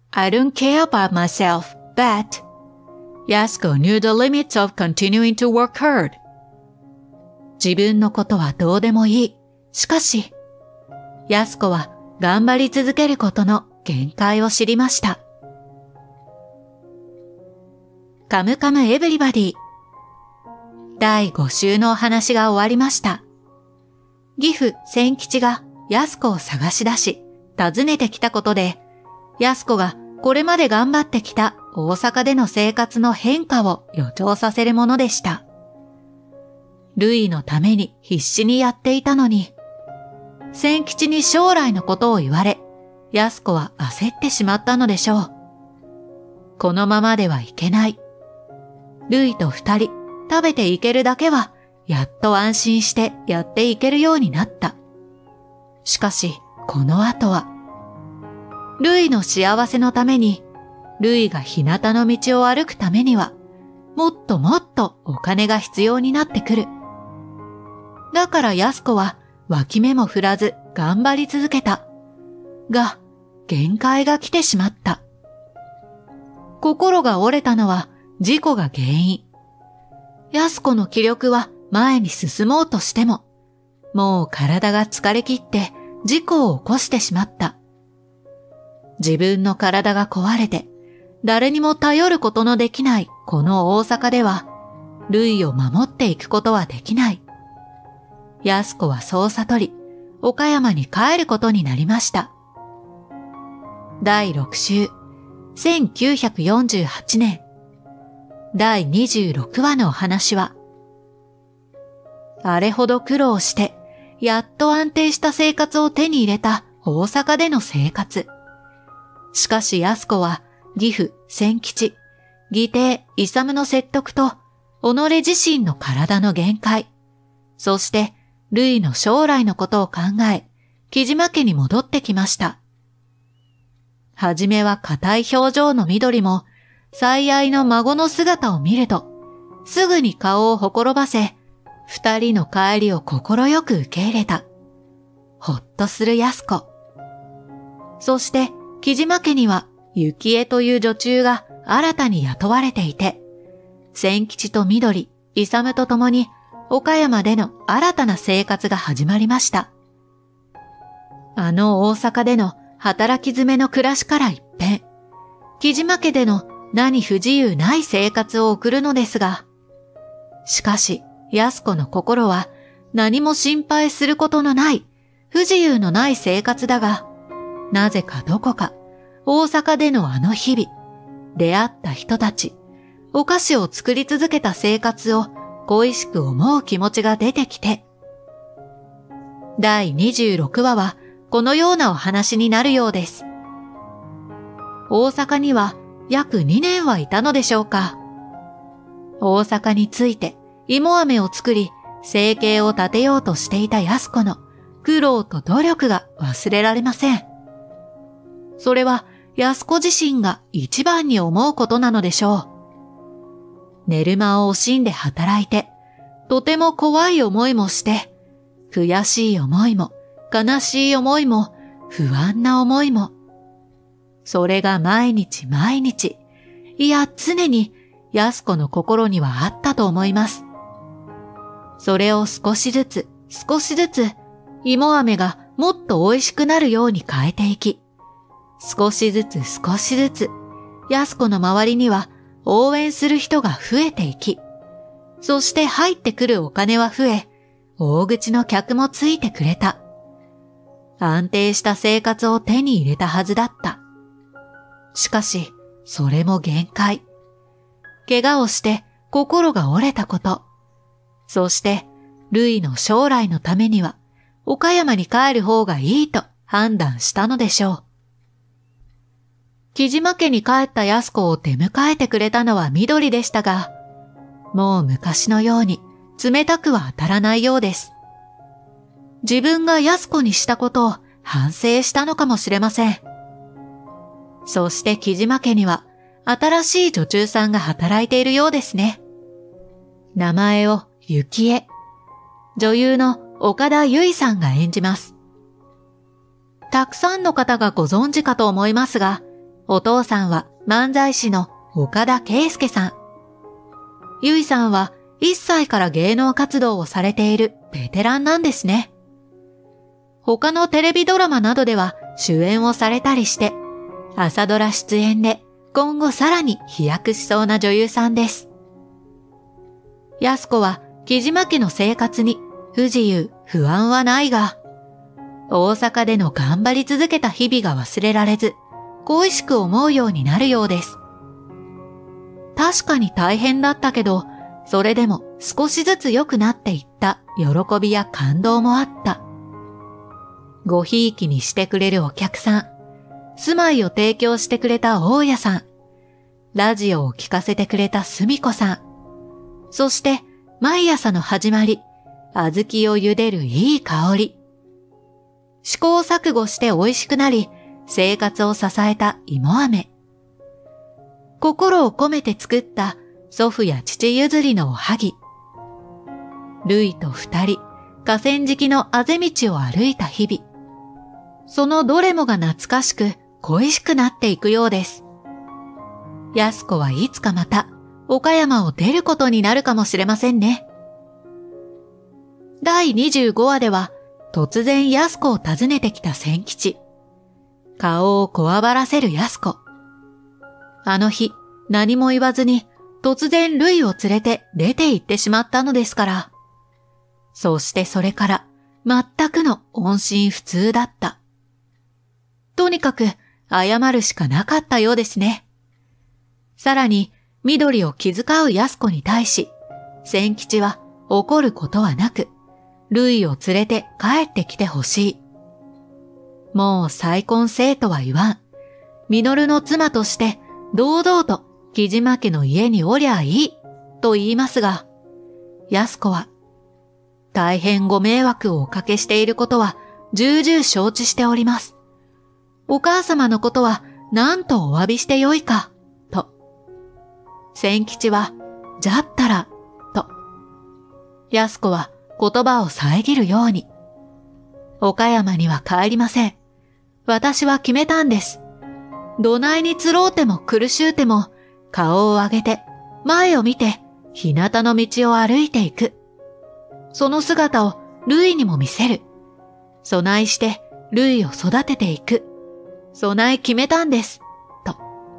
I don't care about myself, but Yasuko knew the limits of continuing to work hard. 自分のことはどうでもいい。しかし、Yasukoは頑張り続けることの限界を知りました。カムカムエブリバディ。第5週のお話が終わりました。義父千吉がYasukoを探し出し、訪ねてきたことで、Yasukoがこれまで頑張ってきた大阪での生活の変化を予兆させるものでした。ルイのために必死にやっていたのに、千吉に将来のことを言われ、Yasukoは焦ってしまったのでしょう。このままではいけない。ルイと二人食べていけるだけは、やっと安心してやっていけるようになった。しかし、この後は、ルイの幸せのために、ルイが日向の道を歩くためには、もっともっとお金が必要になってくる。だからYasukoは脇目も振らず頑張り続けた。が、限界が来てしまった。心が折れたのは事故が原因。Yasukoの気力は前に進もうとしても、もう体が疲れ切って事故を起こしてしまった。自分の体が壊れて、誰にも頼ることのできないこの大阪では、ルイを守っていくことはできない。Yasukoはそう悟り、岡山に帰ることになりました。第6週、1948年、第26話のお話は、あれほど苦労して、やっと安定した生活を手に入れた大阪での生活。しかしYasukoは、義父、千吉、義弟、勇の説得と、己自身の体の限界、そして、ルイの将来のことを考え、木島家に戻ってきました。はじめは硬い表情の緑も、最愛の孫の姿を見ると、すぐに顔をほころばせ、二人の帰りを心よく受け入れた。ほっとするYasuko。そして、木島家には、幸恵という女中が新たに雇われていて、千吉と緑、勇と共に、岡山での新たな生活が始まりました。あの大阪での働き詰めの暮らしから一変、木島家での何不自由ない生活を送るのですが、しかしYasukoの心は何も心配することのない不自由のない生活だが、なぜかどこか大阪でのあの日々、出会った人たち、お菓子を作り続けた生活を恋しく思う気持ちが出てきて、第26話はこのようなお話になるようです。大阪には約2年はいたのでしょうか。大阪について芋飴を作り、生計を立てようとしていたYasukoの苦労と努力が忘れられません。それはYasuko自身が一番に思うことなのでしょう。寝る間を惜しんで働いて、とても怖い思いもして、悔しい思いも、悲しい思いも、不安な思いも。それが毎日毎日、いや常にYasukoの心にはあったと思います。それを少しずつ、少しずつ、芋飴がもっと美味しくなるように変えていき、少しずつ少しずつ、Yasukoの周りには応援する人が増えていき、そして入ってくるお金は増え、大口の客もついてくれた。安定した生活を手に入れたはずだった。しかし、それも限界。怪我をして心が折れたこと。そして、ルイの将来のためには、岡山に帰る方がいいと判断したのでしょう。木島家に帰ったYasukoを出迎えてくれたのは緑でしたが、もう昔のように冷たくは当たらないようです。自分がYasukoにしたことを反省したのかもしれません。そして木島家には新しい女中さんが働いているようですね。名前を幸恵。女優の岡田結実さんが演じます。たくさんの方がご存知かと思いますが、 お父さんは漫才師の岡田圭介さん。ゆいさんは1歳から芸能活動をされているベテランなんですね。他のテレビドラマなどでは主演をされたりして、朝ドラ出演で今後さらに飛躍しそうな女優さんです。安子は木島家の生活に不自由、不安はないが、大阪での頑張り続けた日々が忘れられず、恋しく思うようになるようです。確かに大変だったけど、それでも少しずつ良くなっていった喜びや感動もあった。ごひいきにしてくれるお客さん、住まいを提供してくれた大家さん、ラジオを聞かせてくれたすみこさん、そして毎朝の始まり、小豆を茹でるいい香り。試行錯誤して美味しくなり、生活を支えた芋飴。心を込めて作った祖父や父譲りのおはぎ。るいと二人、河川敷のあぜ道を歩いた日々。そのどれもが懐かしく恋しくなっていくようです。安子はいつかまた岡山を出ることになるかもしれませんね。第25話では突然安子を訪ねてきた千吉。顔をこわばらせる安子。あの日何も言わずに突然るいを連れて出て行ってしまったのですから。そしてそれから全くの音信不通だった。とにかく謝るしかなかったようですね。さらに緑を気遣う安子に対し、千吉は怒ることはなく、るいを連れて帰ってきてほしい。もう再婚せえとは言わん。実の妻として堂々と木島家の家におりゃいいと言いますが、安子は大変ご迷惑をおかけしていることは重々承知しております。お母様のことは何とお詫びしてよいか、と。千吉は、じゃったら、と。安子は言葉を遮るように。岡山には帰りません。私は決めたんです。どないにつろうても苦しゅうても、顔を上げて、前を見て、日向の道を歩いていく。その姿をるいにも見せる。そないして、るいを育てていく。そない決めたんです。と。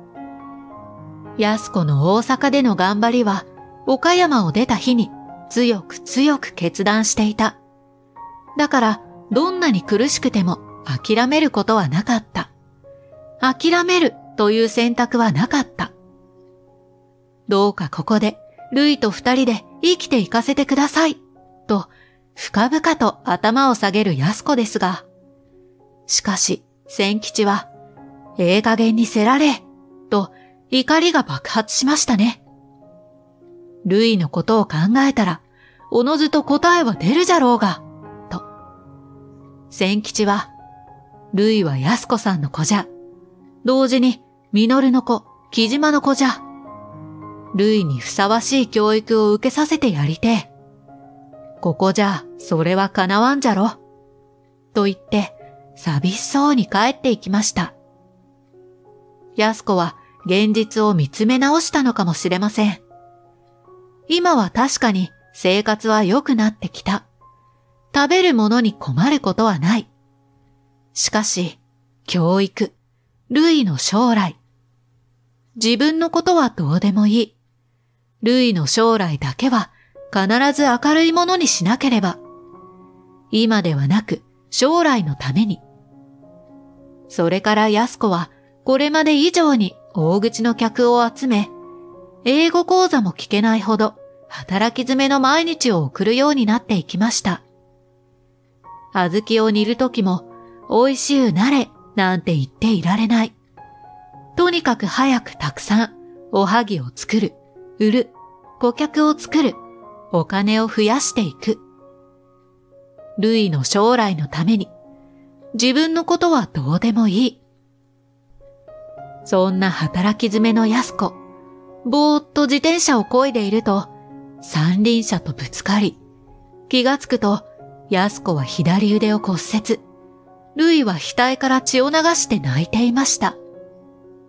安子の大阪での頑張りは、岡山を出た日に強く強く決断していた。だから、どんなに苦しくても諦めることはなかった。諦めるという選択はなかった。どうかここで、るいと二人で生きていかせてください。と、深々と頭を下げる安子ですが、しかし、千吉は、加減にせられ、と怒りが爆発しましたね。るいのことを考えたら、おのずと答えは出るじゃろうが、と。千吉は、るいは安子さんの子じゃ。同時に、実の子、木島の子じゃ。るいにふさわしい教育を受けさせてやりて。ここじゃ、それは叶わんじゃろ。と言って、寂しそうに帰っていきました。安子は現実を見つめ直したのかもしれません。今は確かに生活は良くなってきた。食べるものに困ることはない。しかし、教育、るいの将来。自分のことはどうでもいい。るいの将来だけは必ず明るいものにしなければ。今ではなく将来のために。それから安子はこれまで以上に大口の客を集め、英語講座も聞けないほど働き詰めの毎日を送るようになっていきました。小豆を煮るときも、美味しゅうなれなんて言っていられない。とにかく早くたくさんおはぎを作る、売る、顧客を作る、お金を増やしていく。るいの将来のために、自分のことはどうでもいい。そんな働き詰めの安子、ぼーっと自転車を漕いでいると、三輪車とぶつかり、気がつくと、安子は左腕を骨折、るいは額から血を流して泣いていました。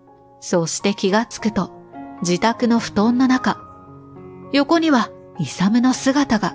そして気がつくと、自宅の布団の中、横には勇の姿が。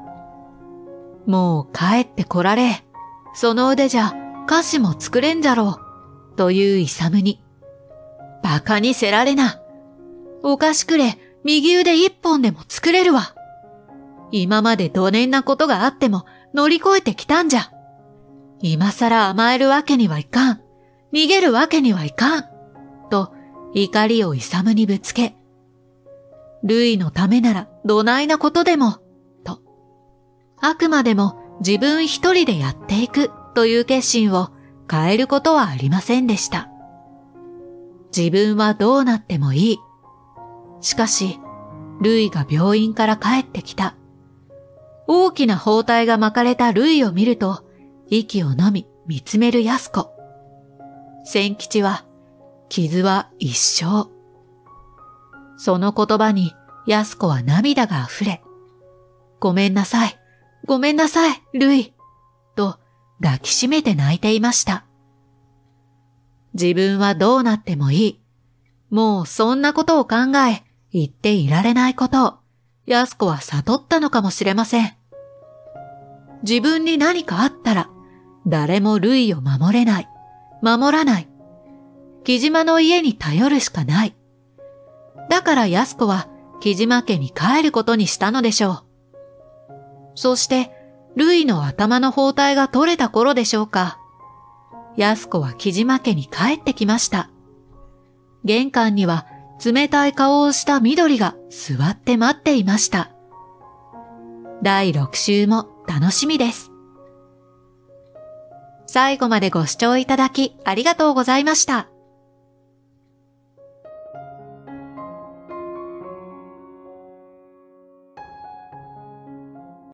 もう帰ってこられ、その腕じゃ菓子も作れんじゃろう、という勇に。バカにせられな。お菓子くれ、右腕一本でも作れるわ。今までどねんなことがあっても乗り越えてきたんじゃ。今さら甘えるわけにはいかん。逃げるわけにはいかん。と怒りを勇にぶつけ、ルイのためならどないなことでも、と。あくまでも自分一人でやっていくという決心を変えることはありませんでした。自分はどうなってもいい。しかし、ルイが病院から帰ってきた。大きな包帯が巻かれたルイを見ると、息をのみ見つめる安子。千吉は、傷は一生。その言葉に安子は涙が溢れ、ごめんなさい、ごめんなさい、ルイ、と抱きしめて泣いていました。自分はどうなってもいい。もうそんなことを考え、言っていられないことを、安子は悟ったのかもしれません。自分に何かあったら、誰もルイを守れない、守らない。木島の家に頼るしかない。だから安子は木島家に帰ることにしたのでしょう。そして、ルイの頭の包帯が取れた頃でしょうか。安子は木島家に帰ってきました。玄関には冷たい顔をした緑が座って待っていました。第6週も楽しみです。最後までご視聴いただきありがとうございました。